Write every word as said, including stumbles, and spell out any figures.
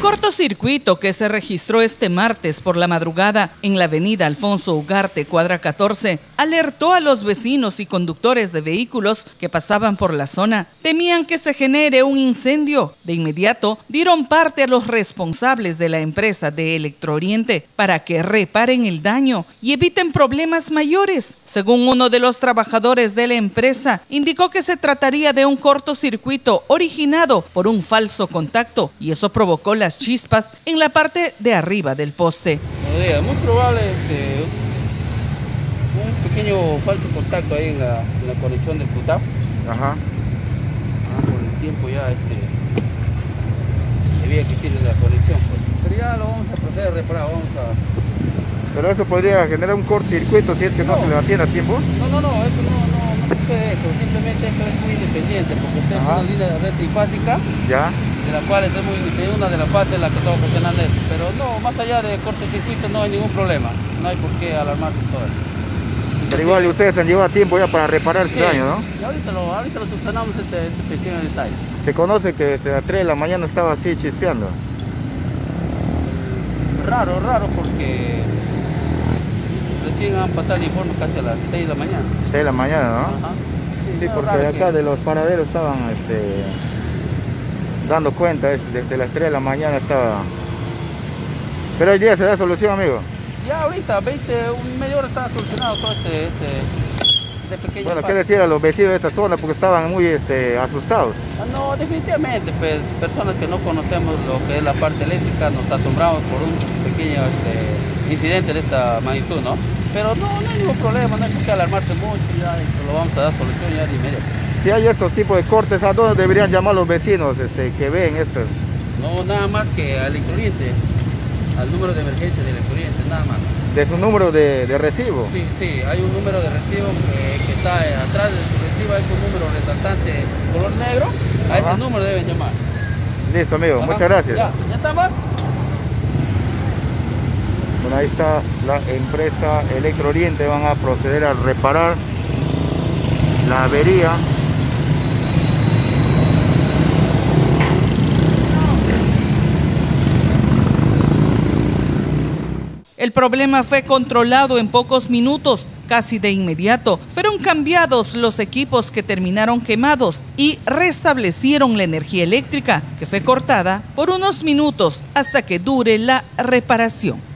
cortocircuito que se registró este martes por la madrugada en la avenida Alfonso Ugarte, cuadra catorce, alertó a los vecinos y conductores de vehículos que pasaban por la zona. Temían que se genere un incendio. De inmediato dieron parte a los responsables de la empresa de Electrooriente para que reparen el daño y eviten problemas mayores. Según uno de los trabajadores de la empresa, indicó que se trataría de un cortocircuito originado por un falso contacto y eso provocó las chispas en la parte de arriba del poste. Es muy probable este, un pequeño falso contacto ahí en la, en la conexión del Futap. Ajá. Ah, con el tiempo ya este, debía que tiene la conexión. Pues. Pero ya lo vamos a proceder a reparar, vamos a... Pero eso podría generar un cortocircuito si es que no, no se le atiende a tiempo. No, no, no, eso no, no, no sucede eso. Simplemente eso es muy independiente porque usted es una línea de red trifásica. Ya. De la cual es muy independiente, una de las partes en la que está funcionando esto. Pero no, más allá de cortocircuito no hay ningún problema. No hay por qué alarmarse todo eso. Pero igual sí, ustedes han llevado tiempo ya para reparar ese sí, daño, ¿no? Y ahorita lo, ahorita lo subsanamos este, este pequeño detalle. Se conoce que desde las tres de la mañana estaba así chispeando. Raro, raro porque recién han pasado el informe casi a las seis de la mañana. seis de la mañana, ¿no? Ajá. Sí, sí, porque de acá que... de los paraderos estaban este, dando cuenta, es, desde las tres de la mañana estaba... Pero hoy día se da solución, amigo. Ya ahorita, veinte, media hora está solucionado todo este, este, este pequeño... Bueno, parte. ¿qué decir a los vecinos de esta zona? Porque estaban muy este, asustados. Ah, no, definitivamente, pues personas que no conocemos lo que es la parte eléctrica nos asombramos por un pequeño este, incidente de esta magnitud, ¿no? Pero no, no hay ningún problema, no hay por qué alarmarse mucho, ya lo vamos a dar solución ya de inmediato. Si hay estos tipos de cortes, ¿a dónde deberían llamar los vecinos este, que ven esto? No, nada más que al Electrooriente, al número de emergencia del Electrooriente, nada más. ¿De su número de, de recibo? Sí, sí, hay un número de recibo que, que está atrás de su recibo, hay un número resaltante color negro, a Ajá. ese número deben llamar. Listo, amigo, Ajá. muchas gracias. Ya, ya estamos. Bueno, ahí está la empresa Electrooriente, van a proceder a reparar la avería. El problema fue controlado en pocos minutos. Casi de inmediato fueron cambiados los equipos que terminaron quemados y restablecieron la energía eléctrica que fue cortada por unos minutos hasta que dure la reparación.